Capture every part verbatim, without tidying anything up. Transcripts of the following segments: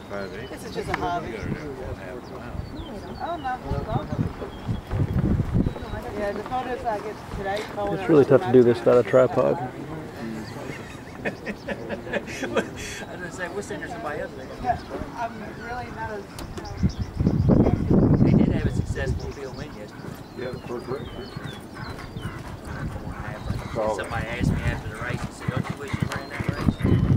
This is just a hobby. Oh, no. Yeah, the photos I get today. It's really tough to do this without a tripod. I was going to say, we'll send her somebody else. I'm really not as... They did have a successful field win yesterday. Yeah, the first race. Somebody asked me after the race, he said, don't you wish you ran that race?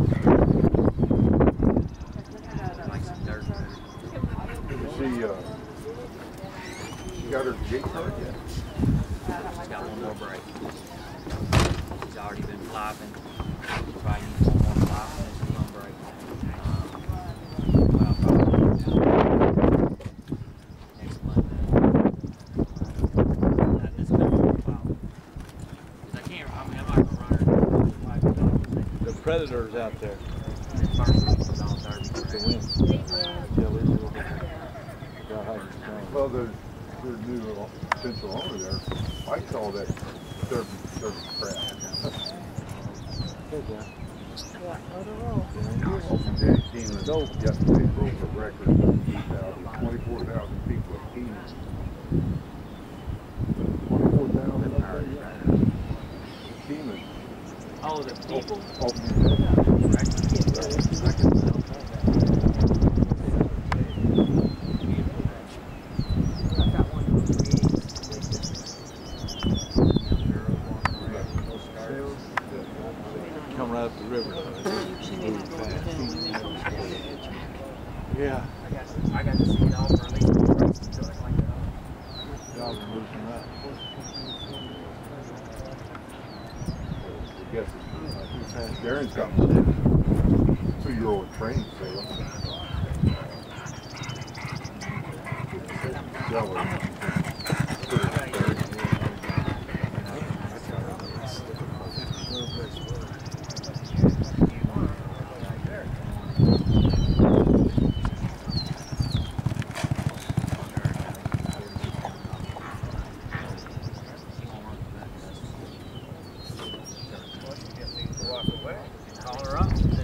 Like some dirt. Did she, uh, she got her gate card yet? She's got one more break. She's already been flopping. She probably needs one more flop and it's one break. Well, next Monday. Not this coming flop. Because I can't, I mean, I'm not going to run her. The Predators out there. The first week was on Thursday. To win. Well, there's, there's new potential owner there. I saw that service, service crap. Good, yeah. Danny Keenan yesterday broke a record of twenty-four thousand people at Keenan. twenty-four thousand Keenan. Oh, the people? Opening day. Come right up the river though. It's moving fast. Yeah. I got, I got to see it all for at least one race until I like that off. Y'all are losing up. I guess it's Darren's got two-year-old training sale.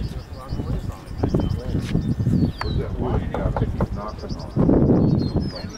Where's that wood? Yeah, I think he's knocking on it.